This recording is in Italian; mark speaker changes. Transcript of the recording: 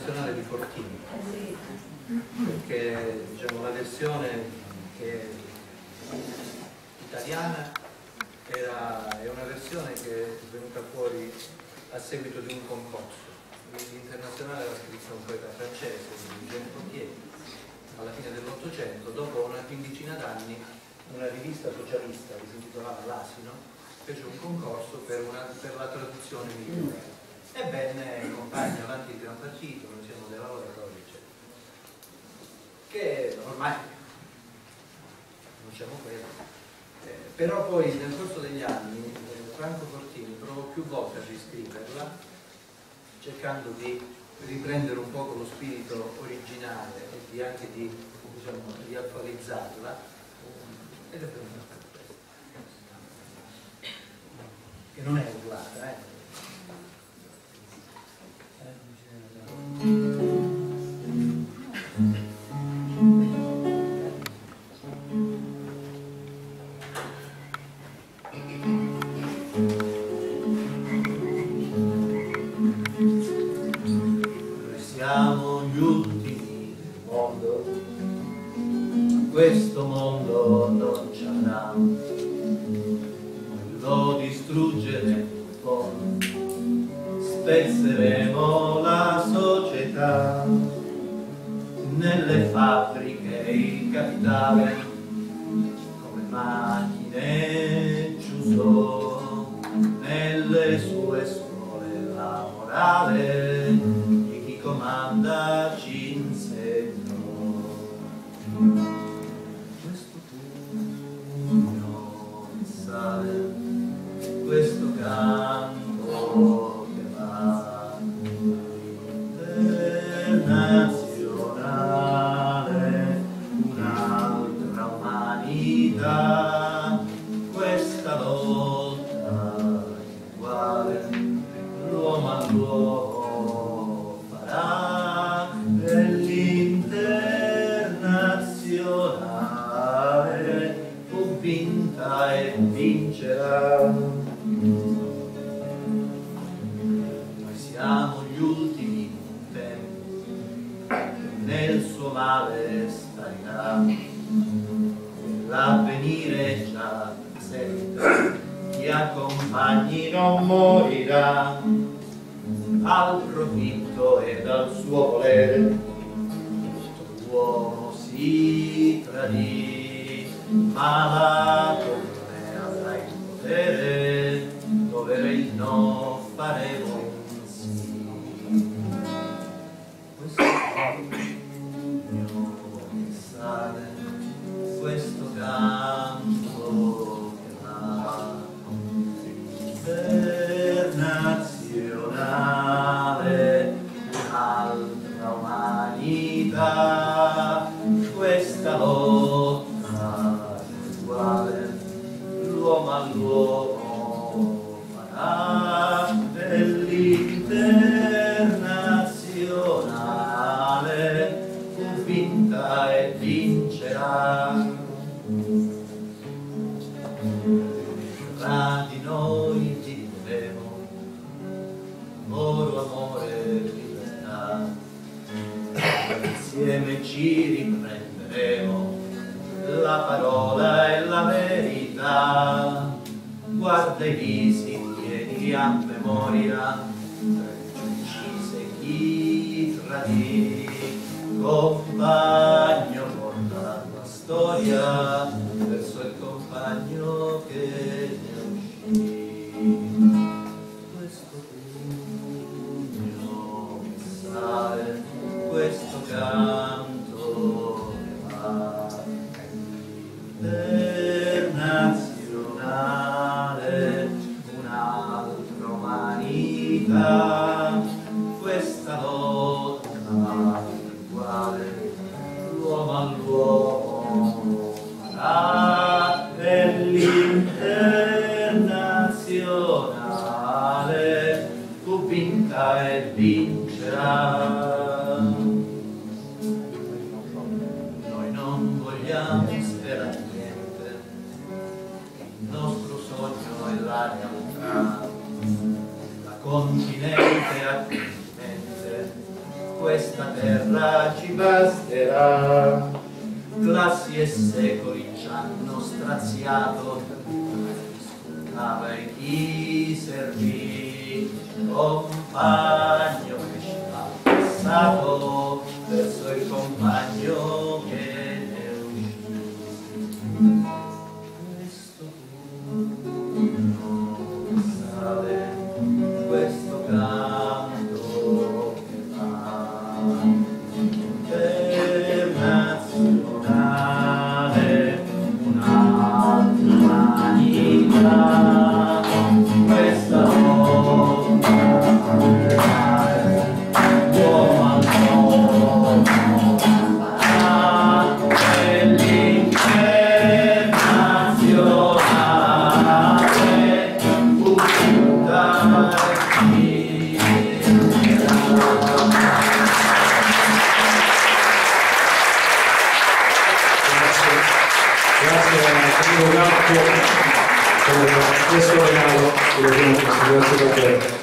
Speaker 1: internazionale di Fortini, perché diciamo, la versione che è italiana è una versione che è venuta fuori a seguito di un concorso. L'internazionale l'ha scritto un poeta francese, Eugène Potier, alla fine dell'Ottocento. Dopo una quindicina d'anni una rivista socialista che si intitolava L'Asino fece un concorso per la traduzione migliore. Ebbene, i compagni avanti il Gran Partito, noi siamo dei lavoratori, eccetera, che ormai non siamo quelli. Però poi nel corso degli anni Franco Fortini provò più volte a riscriverla, cercando di riprendere un po' lo spirito originale e anche di attualizzarla, ed è venuta questa, che non è urlata,
Speaker 2: questo mondo non ci avrà, lo distruggeremo poi, spezzeremo la società, nelle fabbriche il capitale, come macchine ciuso, nelle sue scuole la morale di chi comanda ci insegnò. Questo canto che va internazionale, un'altra umanità, questa lotta uguale, l'uomo all'uomo farà, dell'internazionale fu vinta e vincerà. Noi siamo gli ultimi tempi, nel suo male starirà, l'avvenire già sente, chi accompagni non morirà, al profitto e dal suo volere, l'uomo si tradì, ma la donna avrà il potere, dovere il no faremo un sì. Questo mio sale, questo canto che va internazionale, un'altra umanità, questa lotta uguale, l'uomo all'uomo farà, dell'internazionale fu vinta e vincerà. Tra di noi vivremo amore, amore, libertà, insieme ci riprenderemo la parola e la verità. Guarda i visi, tieni a memoria, ci uccise chi tradì, compagno porta la storia verso il compagno che ne uscì. Questo pugno che sale, questo canto che va, internazionale, un'altra umanità, questa lotta uguale, l'uomo all'uomo farà, dell'internazionale fu vinta e vincerà. questa terra ci basterà. Classi e secoli ci hanno straziato, ascoltava e chi servì, compagno che ci va passato verso il compagno che ne uscì. Questo non sale, questo canto che va internazionale, un'umanità, questa volta uomo al mondo farà dell'internazionale
Speaker 3: Grazie a Camillo Gatto per questo regalo, grazie davvero.